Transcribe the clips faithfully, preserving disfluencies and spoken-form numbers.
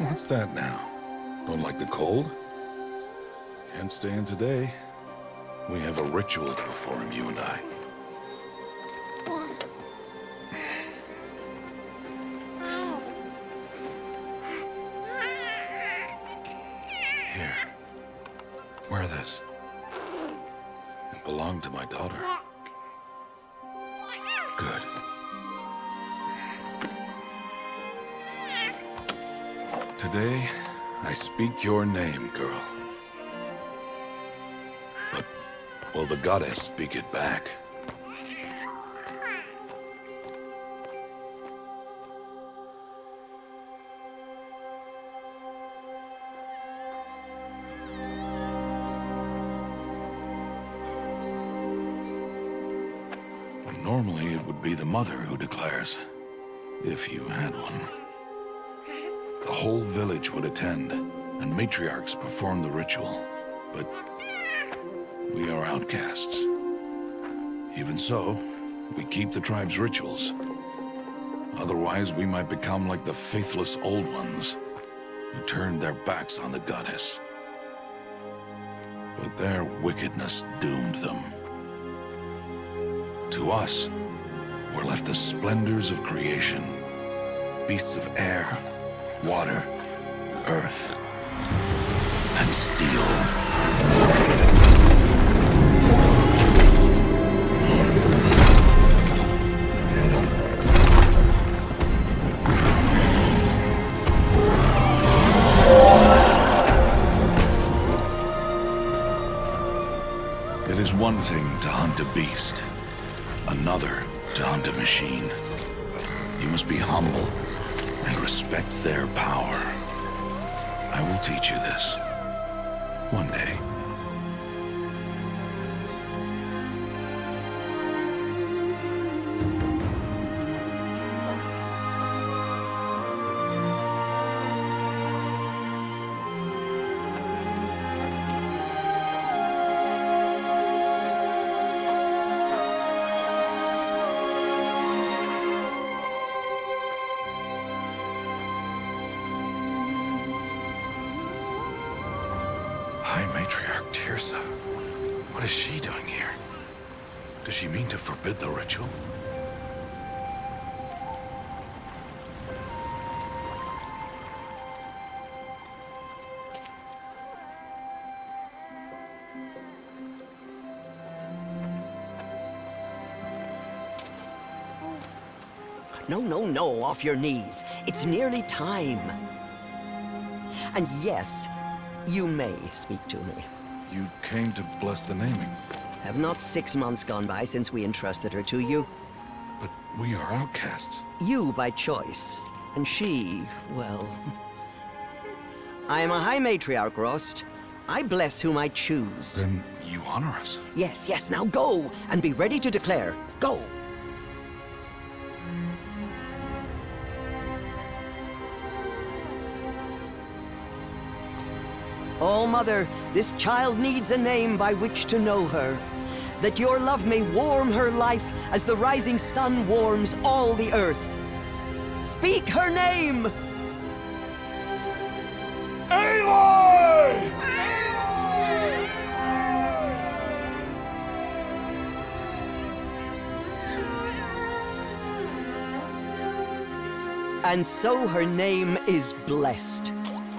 What's that now? Don't like the cold? Can't stay in today. We have a ritual to perform, you and I. Here. Wear this. It belonged to my daughter. Good. Today, I speak your name, girl. But will the goddess speak it back? Normally, it would be the mother who declares, if you had one. The whole village would attend, and matriarchs perform the ritual. But we are outcasts. Even so, we keep the tribe's rituals. Otherwise, we might become like the faithless old ones, who turned their backs on the goddess. But their wickedness doomed them. To us, were left the splendors of creation, beasts of air, water, earth, and steel. It is one thing to hunt a beast, another to hunt a machine. You must be humble and respect their power. I will teach you this. One day. High Matriarch Teersa. What is she doing here? Does she mean to forbid the ritual? No, no, no, off your knees. It's nearly time. And yes, you may speak to me. You came to bless the naming. Have not six months gone by since we entrusted her to you? But we are outcasts. You by choice, and she, well... I am a High Matriarch, Rost. I bless whom I choose. Then you honor us. Yes, yes, now go, and be ready to declare. Go! Oh, Mother, this child needs a name by which to know her. That your love may warm her life as the rising sun warms all the earth. Speak her name! Aloy! And so her name is blessed.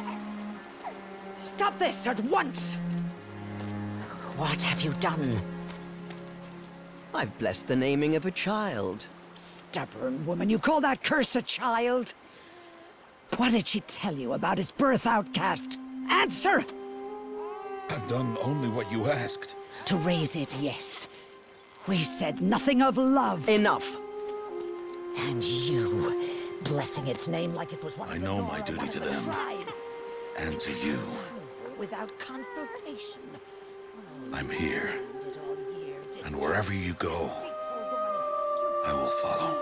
Stop this at once! What have you done? I've blessed the naming of a child. Stubborn woman, you call that curse a child? What did she tell you about his birth, outcast? Answer! I've done only what you asked. To raise it, yes. We said nothing of love. Enough. And you, blessing its name like it was one of I the know Nora, my duty one of to the them. tribe. And to you. Without consultation. I'm here. Did all year, did And wherever you go, I will follow.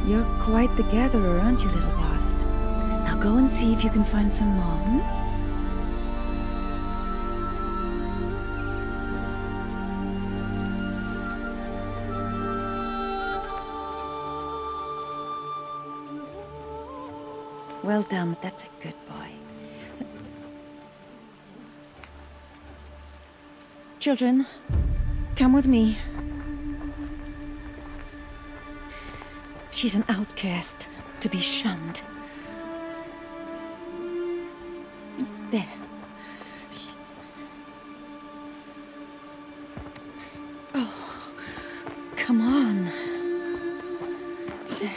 You're quite the gatherer, aren't you, little Bast? Now go and see if you can find some more, hmm? Well done, that's a good boy. Children, come with me. She's an outcast, to be shunned. There. She... Oh, come on. There.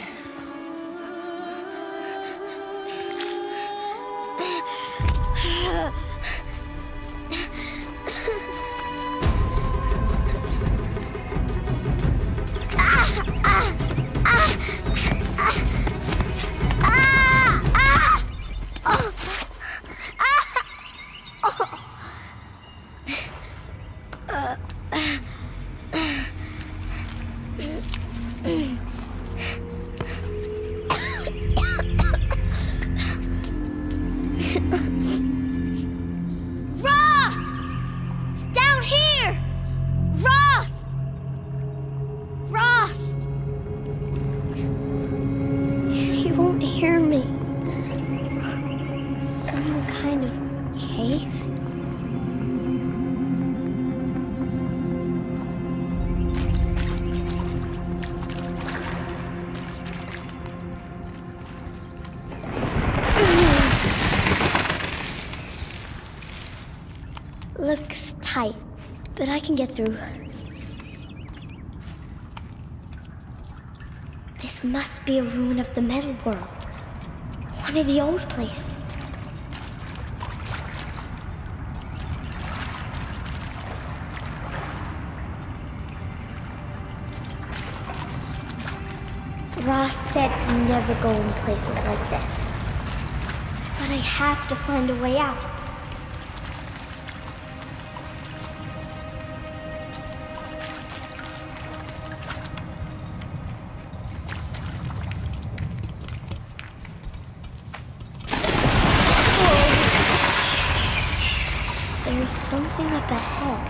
Looks tight, but I can get through. This must be a ruin of the Metal World. One of the old places. Ross said never go in places like this. But I have to find a way out. There's something up ahead.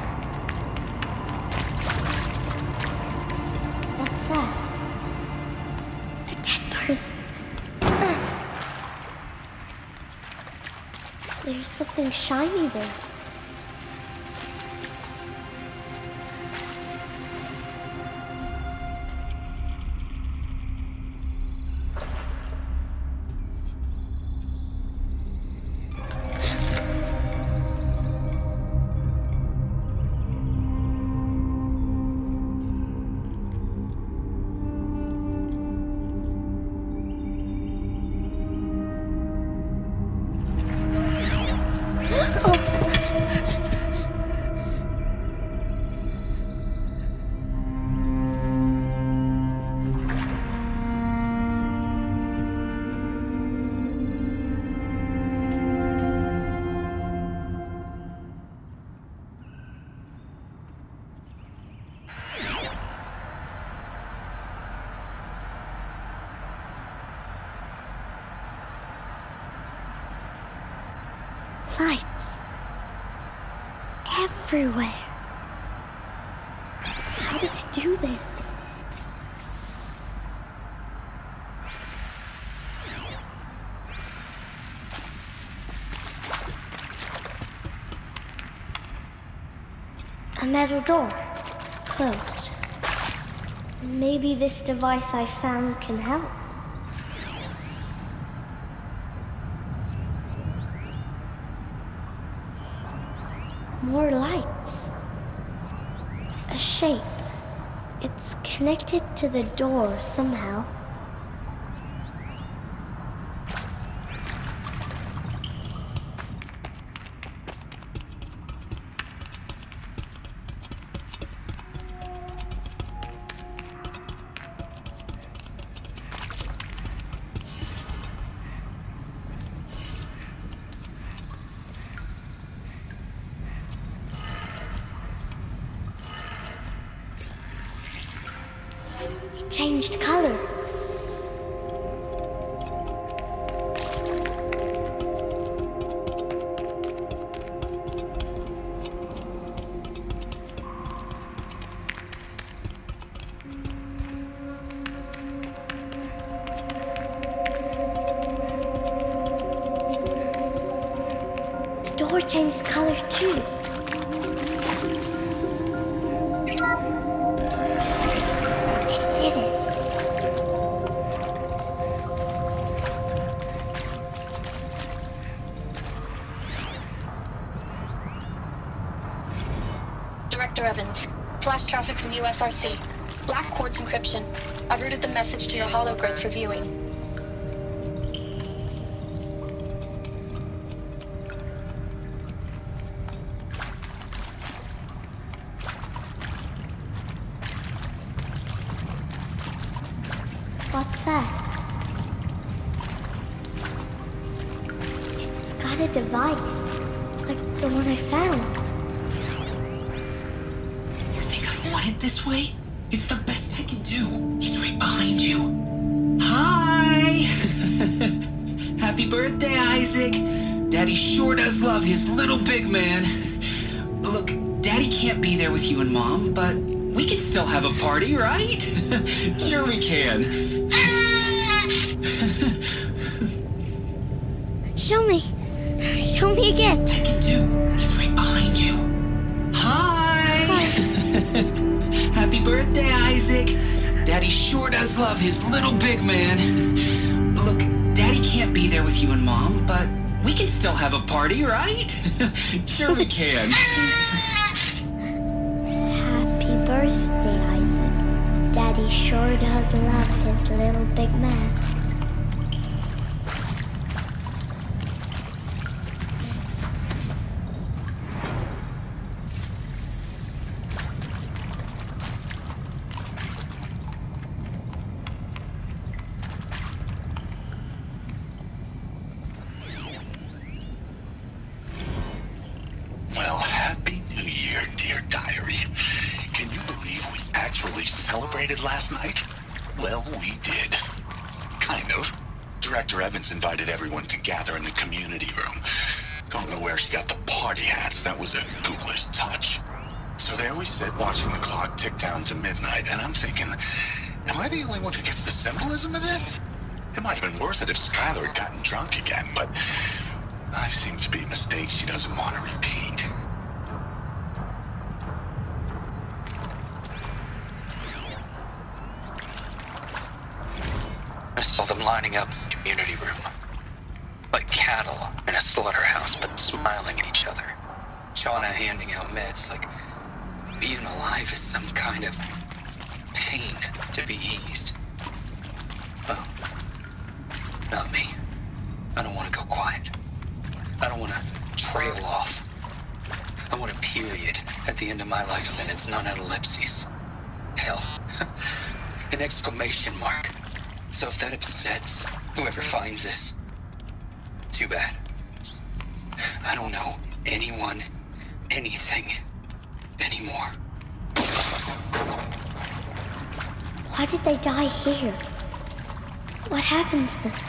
What's that? A dead person. There's something shiny there. Lights. Everywhere. How does it do this? A metal door. Closed. Maybe this device I found can help. More lights. A shape. It's connected to the door somehow. It changed color. door changed color too. It didn't. Director Evans, flash traffic from U S R C. Black quartz encryption. I've routed the message to your hologrid for viewing. What's that? It's got a device, like the one I found. You think I want it this way? It's the best I can do. He's right behind you. Hi! Happy birthday, Isaac. Daddy sure does love his little big man. Look, Daddy can't be there with you and Mom, but we can still have a party, right? Sure we can. Show me. Show me again. I can do. He's right behind you. Hi! Happy birthday, Isaac. Daddy sure does love his little big man. Look, Daddy can't be there with you and Mom, but we can still have a party, right? Sure we can. Happy birthday, Isaac. Daddy sure does love his little big man. Well, Happy New Year, dear diary. Can you believe we actually celebrated last night? Well, we did. Kind of. Director Evans invited everyone to gather in the community room. Don't know where she got the party hats. That was a ghoulish touch. So there we sit, watching the clock tick down to midnight, and I'm thinking, am I the only one who gets the symbolism of this? It might have been worth it if Skylar had gotten drunk again, but I seem to be a mistake she doesn't want to repeat. I saw them lining up in the community room. Like cattle in a slaughterhouse, but smiling at each other. Shauna handing out meds like being alive is some kind of pain to be eased. Well, not me. I don't want to go quiet. I don't want to trail off. I want a period at the end of my life sentence, not an ellipses. Hell, an exclamation mark. So if that upsets whoever finds this, too bad. I don't know anyone, anything, anymore. Why did they die here? What happened to them?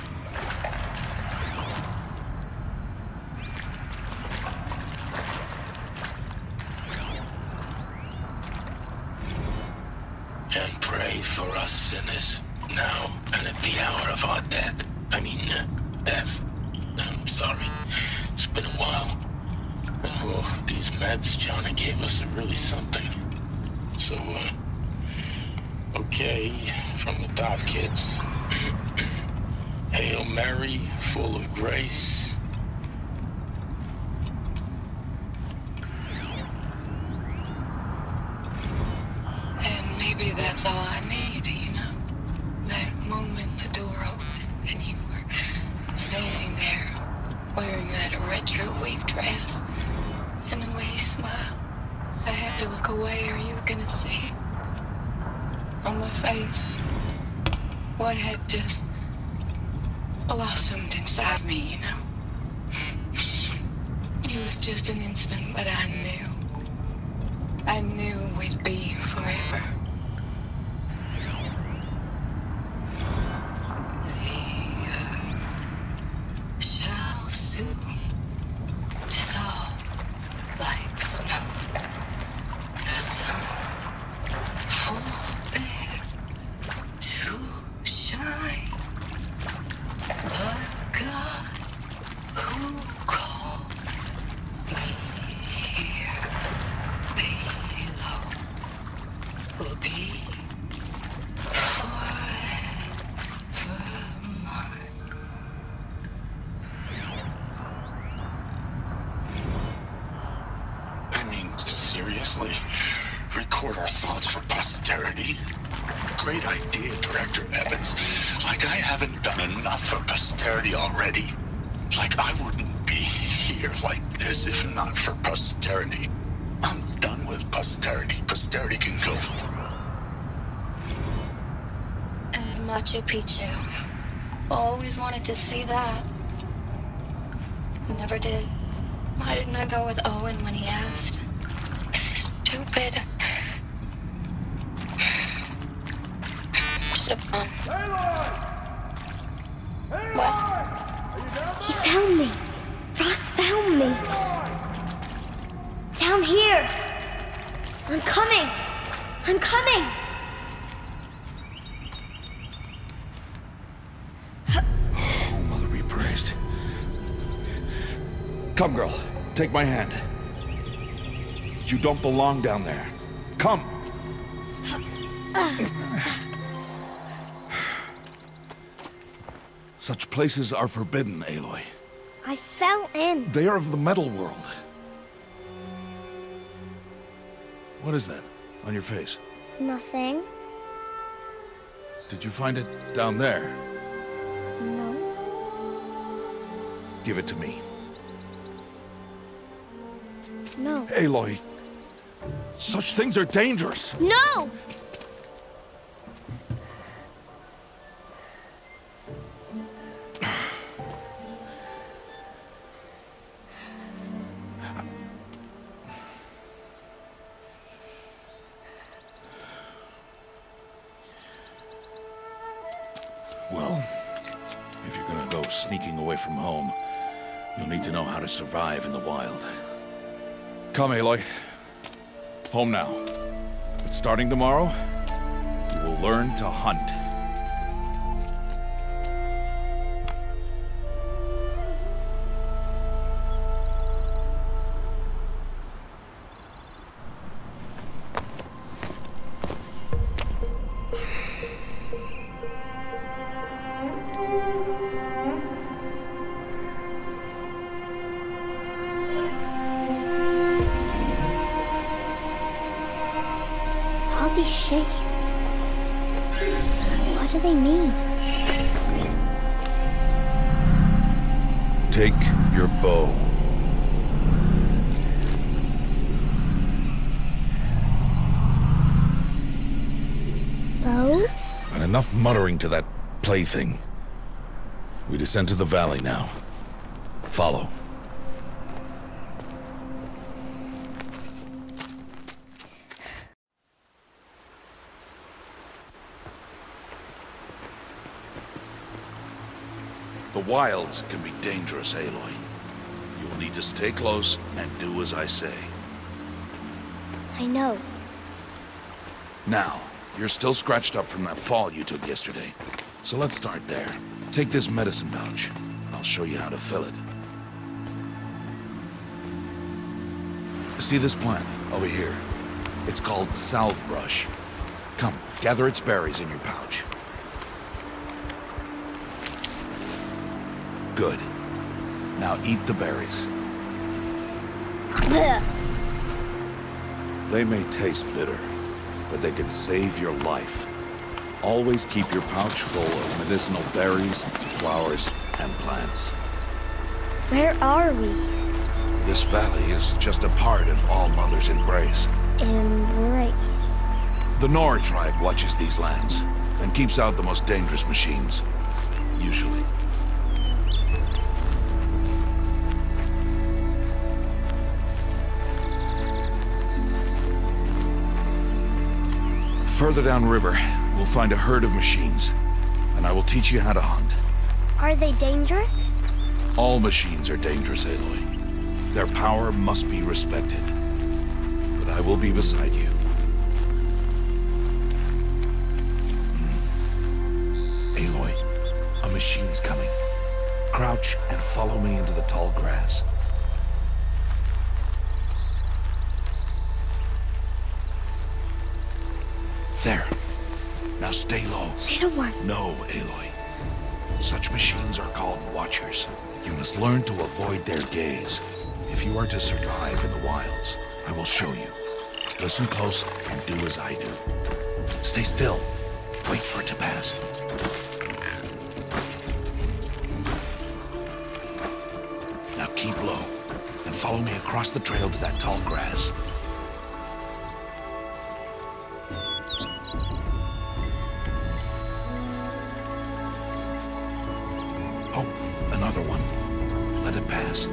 And pray for us sinners, now and at the hour of our death. I mean, uh, death. I'm sorry. It's been a while. And oh, these meds Johnny gave us are really something. So, uh, okay, from the top, kids. Hail Mary, full of grace. And maybe that's all I need, you know? That moment the door opened and you were standing there wearing that retro wave dress and the way you smiled. I had to look away or you were gonna see it on my face. What had just blossomed inside me, you know? It was just an instant, but I knew. I knew we'd be forever. The earth shall soon dissolve like snow. The sun forbid to shine. But God, who called actually record our thoughts for posterity. Great idea, Director Evans. Like I haven't done enough for posterity already. Like I wouldn't be here like this if not for posterity. I'm done with posterity. Posterity can go. And Machu Picchu. Always wanted to see that. Never did. Why didn't I go with Owen when he asked? Stupid. Should have gone. What? He found me. Ross found me. Down here. I'm coming. I'm coming. Oh, Mother be praised. Come, girl. Take my hand. You don't belong down there. Come. Such places are forbidden, Aloy. I fell in. They are of the metal world. What is that on your face? Nothing. Did you find it down there? No. Give it to me. No. Aloy, such things are dangerous. No! Well, if you're gonna go sneaking away from home, you'll need to know how to survive in the wild. Come, Aloy. Home now. But starting tomorrow, you will learn to hunt. All these shapes. What do they mean? Take your bow. Bow? And enough muttering to that plaything. We descend to the valley now. Follow. The wilds can be dangerous, Aloy. You will need to stay close and do as I say. I know. Now, you're still scratched up from that fall you took yesterday. So let's start there. Take this medicine pouch. I'll show you how to fill it. See this plant over here? It's called salvebrush. Come, gather its berries in your pouch. Good. Now eat the berries. Blech. They may taste bitter, but they can save your life. Always keep your pouch full of medicinal berries, flowers, and plants. Where are we? This valley is just a part of All Mother's embrace. Embrace. The Nora tribe watches these lands and keeps out the most dangerous machines. Usually. Further downriver, we'll find a herd of machines, and I will teach you how to hunt. Are they dangerous? All machines are dangerous, Aloy. Their power must be respected. But I will be beside you. Hmm. Aloy, a machine's coming. Crouch and follow me into the tall grass. There. Now stay low. Little one. No, Aloy. Such machines are called Watchers. You must learn to avoid their gaze. If you are to survive in the wilds, I will show you. Listen close and do as I do. Stay still. Wait for it to pass. Now keep low and follow me across the trail to that tall grass. Oh, another one. Let it pass.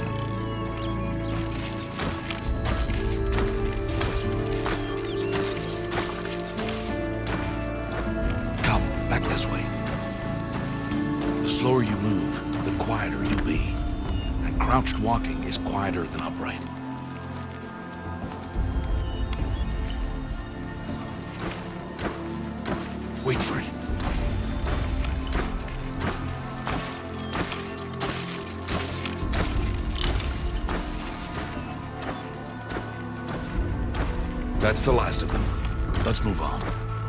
This way. The slower you move, the quieter you'll be. And crouched walking is quieter than upright. Wait for it. That's the last of them. Let's move on.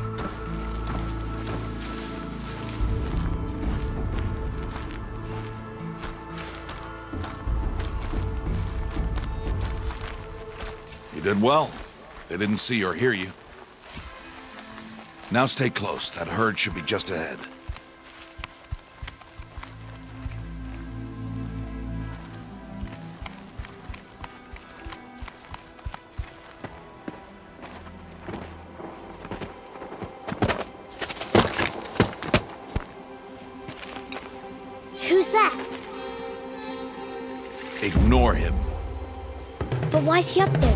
You did well. They didn't see or hear you. Now stay close. That herd should be just ahead. Who's that? Ignore him. But why's he up there?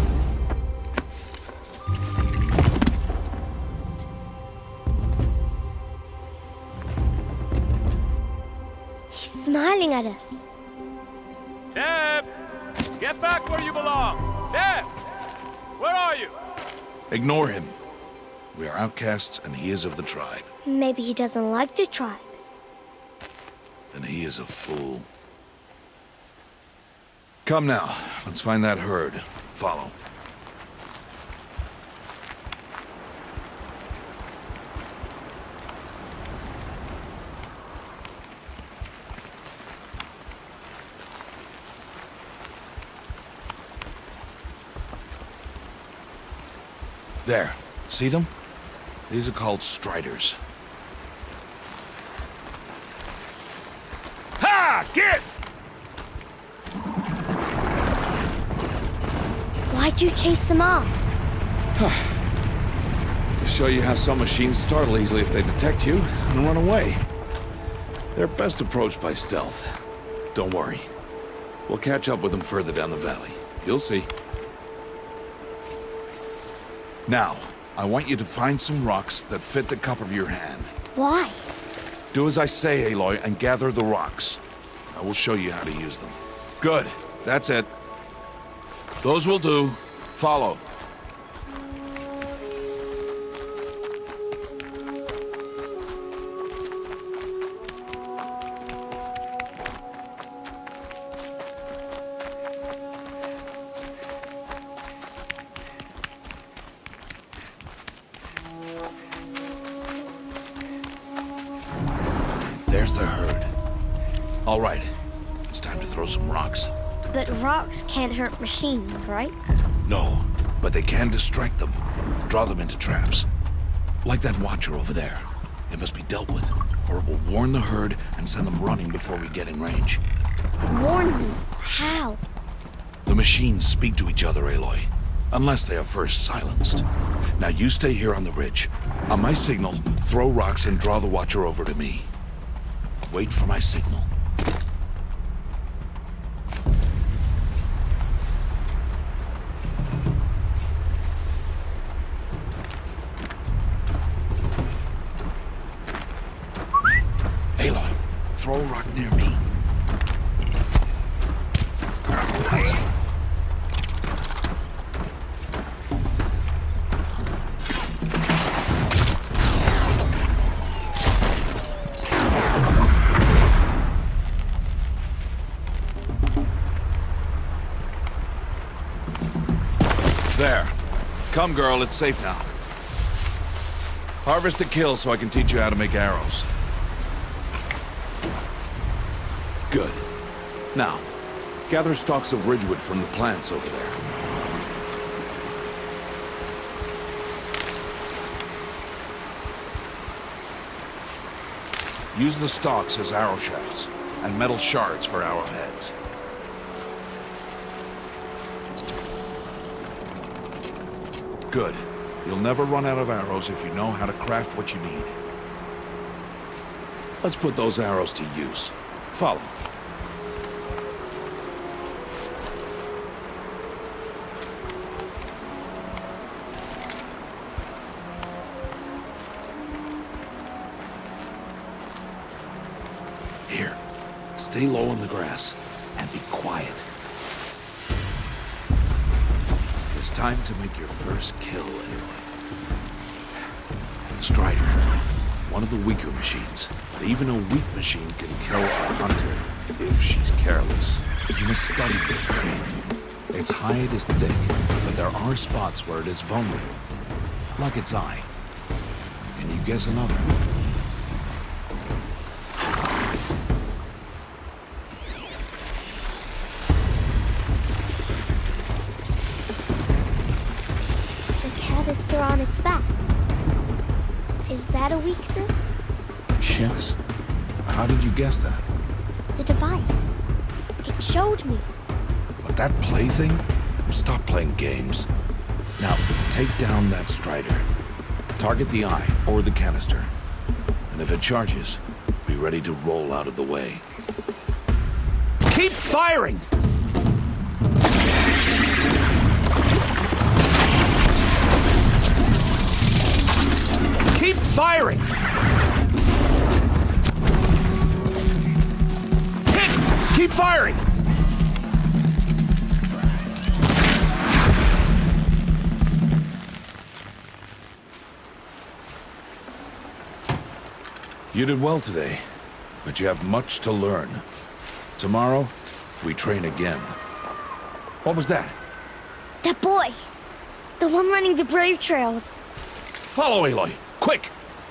He's smiling at us. Teb! Get back where you belong! Teb! Where are you? Ignore him. We are outcasts and he is of the tribe. Maybe he doesn't like the tribe. And he is a fool. Come now, let's find that herd. Follow. There. See them? These are called striders. Ha! Get! Why'd you chase them off? To show you how some machines startle easily if they detect you and run away. They're best approached by stealth. Don't worry. We'll catch up with them further down the valley. You'll see. Now, I want you to find some rocks that fit the cup of your hand. Why? Do as I say, Aloy, and gather the rocks. I will show you how to use them. Good. That's it. Those will do. Follow. There's the herd. All right. It's time to throw some rocks. But rocks can't hurt machines, right? No, but they can distract them. Draw them into traps. Like that watcher over there. It must be dealt with, or it will warn the herd and send them running before we get in range. Warn them? How? The machines speak to each other, Aloy. Unless they are first silenced. Now you stay here on the ridge. On my signal, throw rocks and draw the watcher over to me. Wait for my signal. Aloy, throw a rock near me. There. Come, girl, it's safe now. Harvest a kill so I can teach you how to make arrows. Good. Now, gather stalks of ridgewood from the plants over there. Use the stalks as arrow shafts, and metal shards for arrowheads. Good. You'll never run out of arrows if you know how to craft what you need. Let's put those arrows to use. Follow. Here. Stay low in the grass and be quiet. It's time to make your first kill, Aloy. Strider. One of the weaker machines, but even a weak machine can kill a hunter if she's careless. You must study your prey. Its hide is thick, but there are spots where it is vulnerable, like its eye. Can you guess another? The canister on its back. Is that a weakness? Yes. How did you guess that? The device. It showed me. But that plaything? Stop playing games. Now, take down that Strider. Target the eye or the canister. And if it charges, be ready to roll out of the way. Keep firing! Keep firing! Hit! Keep firing! You did well today, but you have much to learn. Tomorrow, we train again. What was that? That boy! The one running the brave trails. Follow Aloy! Quick!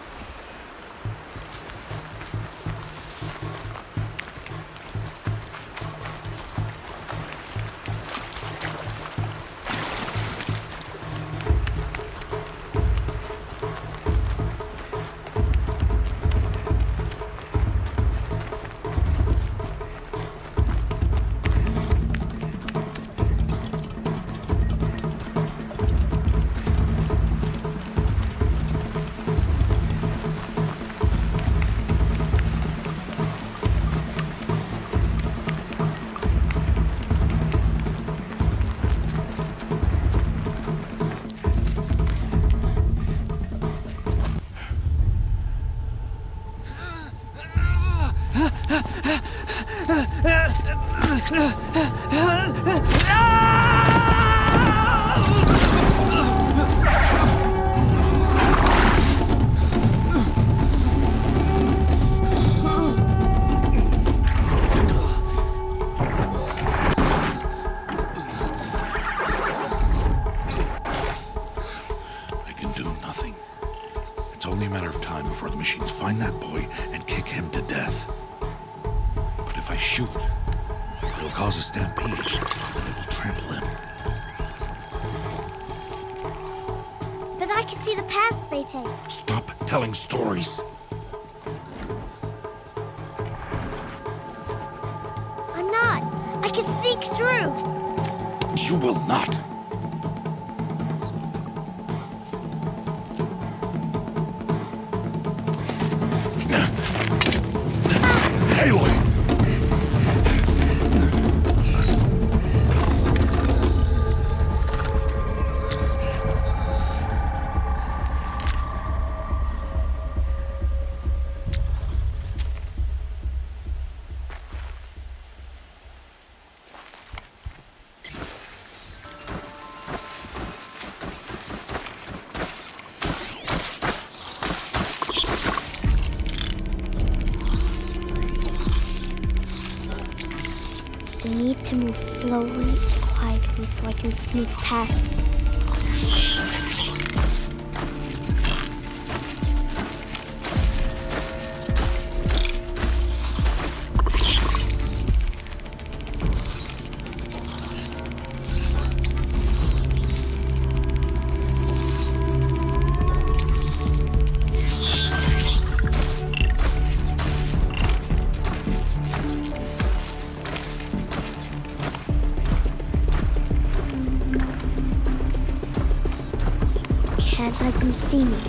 Find that boy and kick him to death. But if I shoot, it'll cause a stampede, and it will trample him. But I can see the paths they take. Stop telling stories. I'm not. I can sneak through. You will not. Aloy! We need to move slowly and quietly so I can sneak past them. come see me.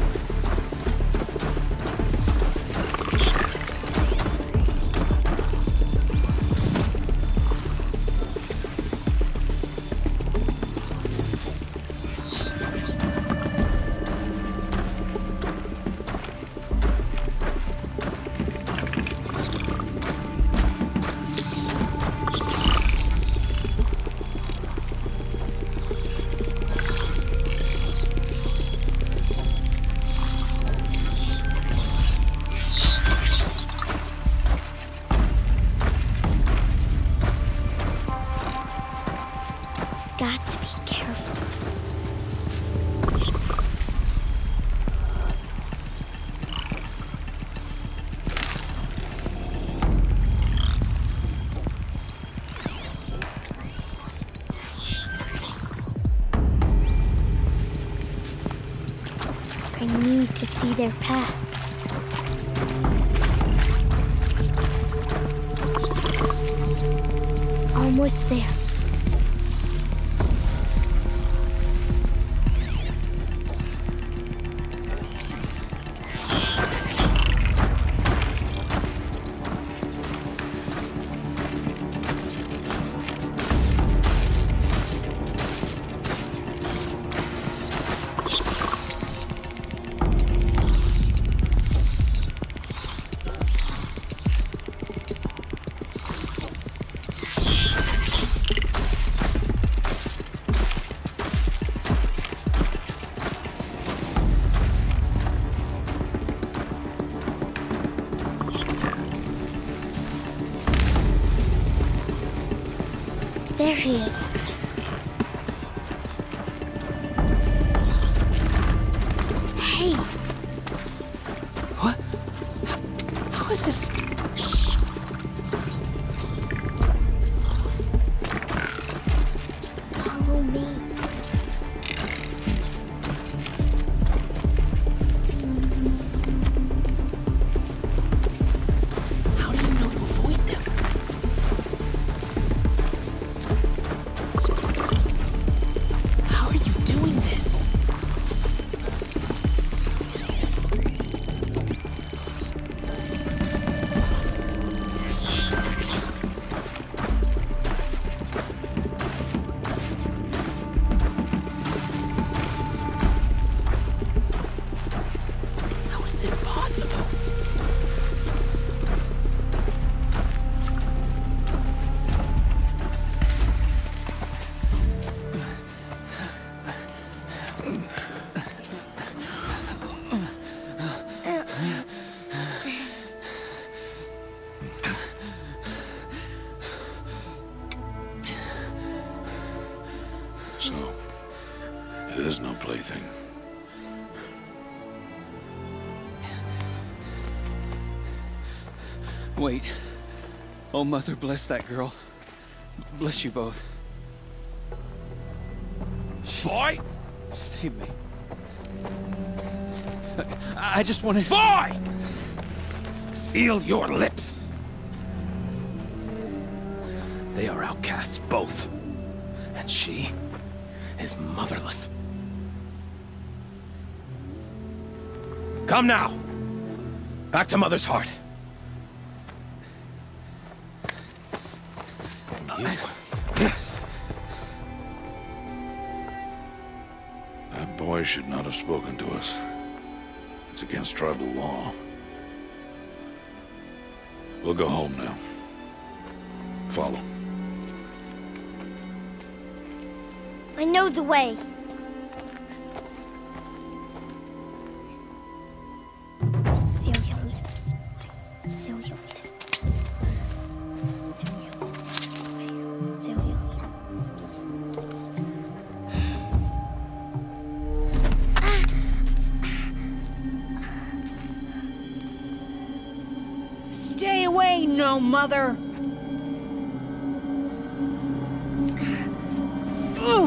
Got to be careful. I need to see their paths. Almost there. There he is. Hey! What? How is this? Shh. Follow me. How do you know to avoid them? How are you doing this? How is this possible? So, it is no plaything. Wait. Oh, Mother, bless that girl. Bless you both. She, Boy! she saved me. I, I just wanted... Boy! Seal your lips! They are outcasts, both. And she is motherless. Come now! Back to Mother's heart. And you... That boy should not have spoken to us. It's against tribal law. We'll go home now. Follow. I know the way. Seal your lips. Seal your lips. Seal your lips. Seal your lips. Stay away, no mother! Ooh.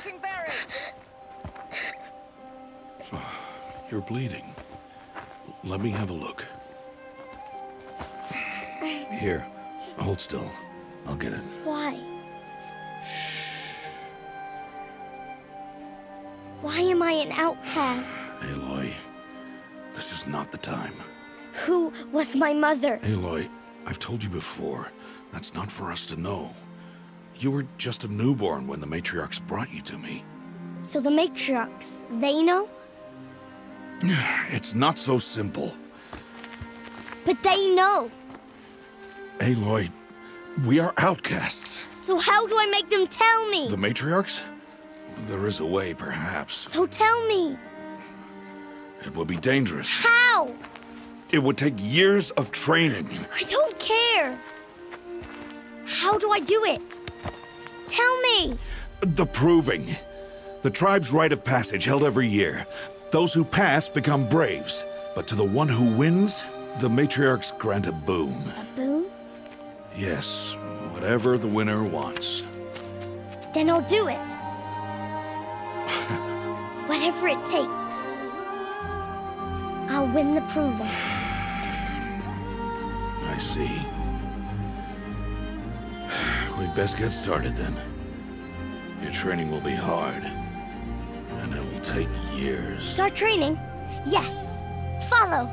Taking bearings. You're bleeding. Let me have a look. Here, hold still. I'll get it. Why? Why am I an outcast? Aloy, this is not the time. Who was my mother? Aloy, I've told you before, that's not for us to know. You were just a newborn when the matriarchs brought you to me. So the matriarchs, they know? It's not so simple. But they know. Aloy, we are outcasts. So how do I make them tell me? The matriarchs? There is a way, perhaps. So tell me. It would be dangerous. How? It would take years of training. I don't care. How do I do it? Tell me. The proving. The tribe's rite of passage held every year. Those who pass become braves. But to the one who wins, the matriarchs grant a boon. A boon? Yes, whatever the winner wants. Then I'll do it. Whatever it takes. I'll win the proving. I see. We'd best get started then. Your training will be hard, and it will take years. Start training? Yes. Follow.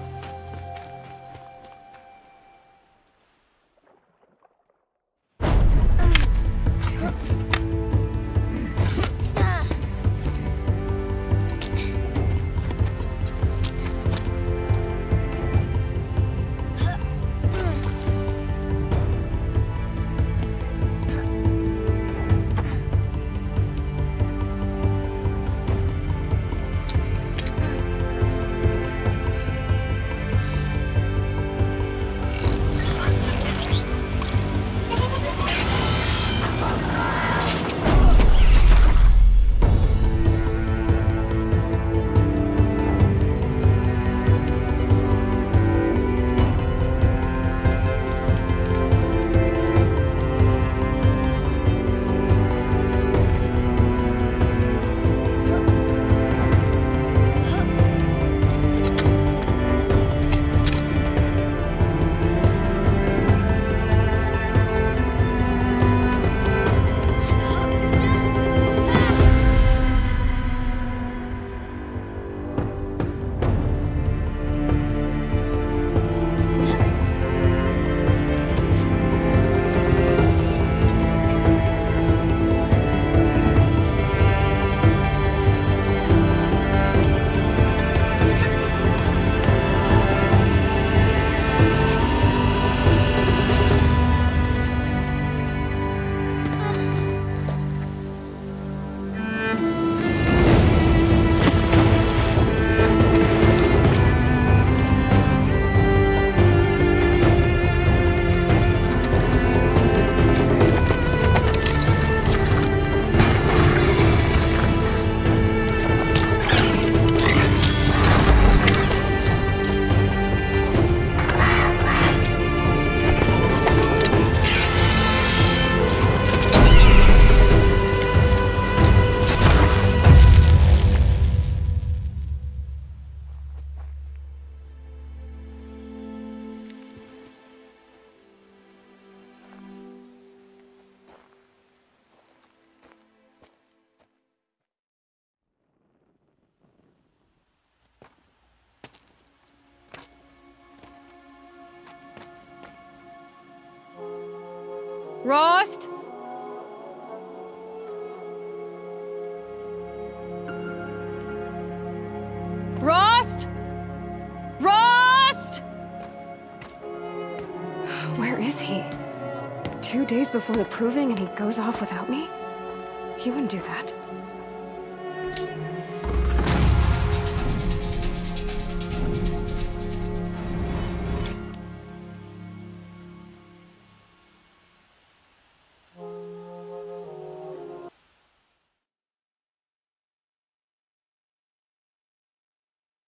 Rost? Rost? Rost? Where is he? Two days before the proving and he goes off without me? He wouldn't do that.